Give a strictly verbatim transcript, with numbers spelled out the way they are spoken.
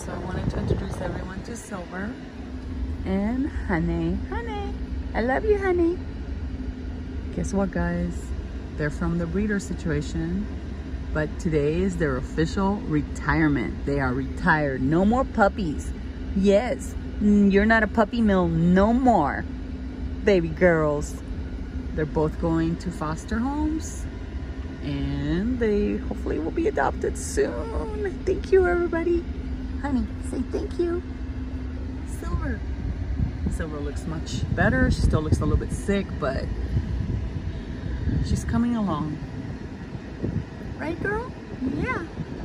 So I wanted to introduce everyone to Silver and Honey. Honey, I love you, honey. Guess what, guys? They're from the breeder situation, but today is their official retirement. They are retired. No more puppies. Yes, you're not a puppy mill no more, baby girls. They're both going to foster homes, and they hopefully will be adopted soon. Thank you, everybody. Honey, say thank you. Silver. Silver looks much better. She still looks a little bit sick, but she's coming along. Right, girl? Yeah.